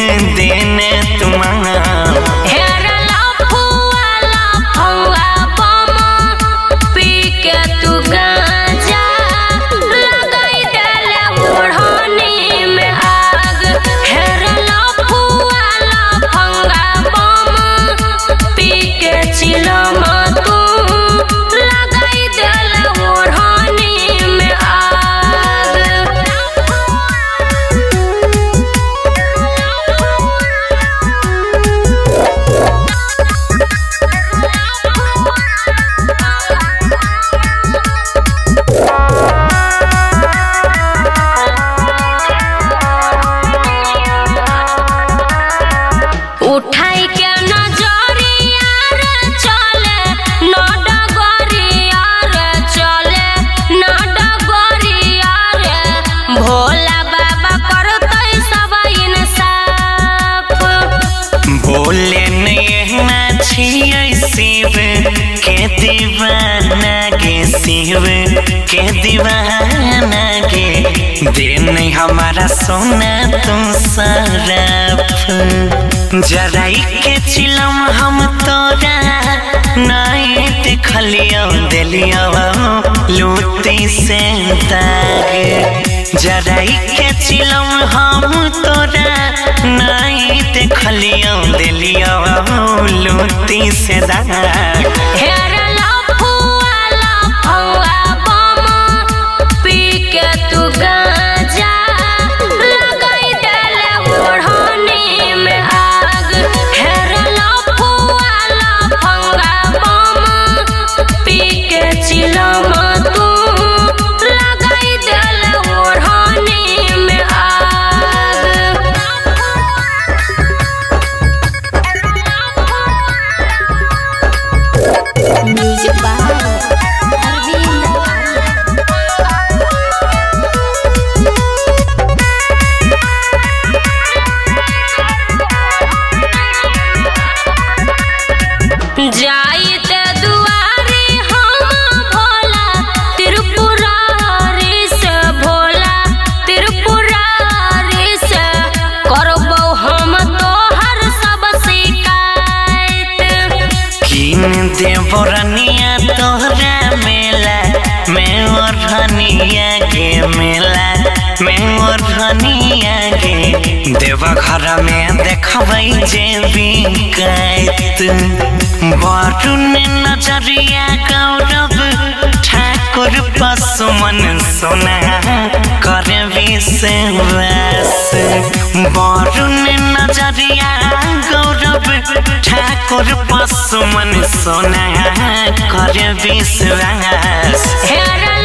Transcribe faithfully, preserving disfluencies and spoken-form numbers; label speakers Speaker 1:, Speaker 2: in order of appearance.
Speaker 1: देने तुम्हारा
Speaker 2: उठाई के नजरिया रे चले न डगरिया रे चले न डगरिया रे भोला बाबा करतै सब इंसाफ।
Speaker 1: भोले नैना छियै शिव के दीवाना गे शिव के दीवाना गे देन हमारा सोना तुम सरफ जराई के चिलम हम तोरा नहीं देखलियो दिलियो लूटी से दाग जराई के चिलम हम तोरा नहीं देखलियो दिलियो लूटी से दाग।
Speaker 2: जाइते दुआरे हम भोला त्रिपुरारी से भोला त्रिपुरारी से करबो हम तोहर सब शिकायत।
Speaker 1: कीन देबो रनिया तोहरा मेला में ओढ़निया के मेला में ओढ़निया के देवा घर में देखबै जे बिकाइत। बारून नजरिया गौरव ठाकुर पशुमन सोना कर विश्वास। बारून नजरिया गौरव ठाकुर पशुमन सोना कर विश्वास।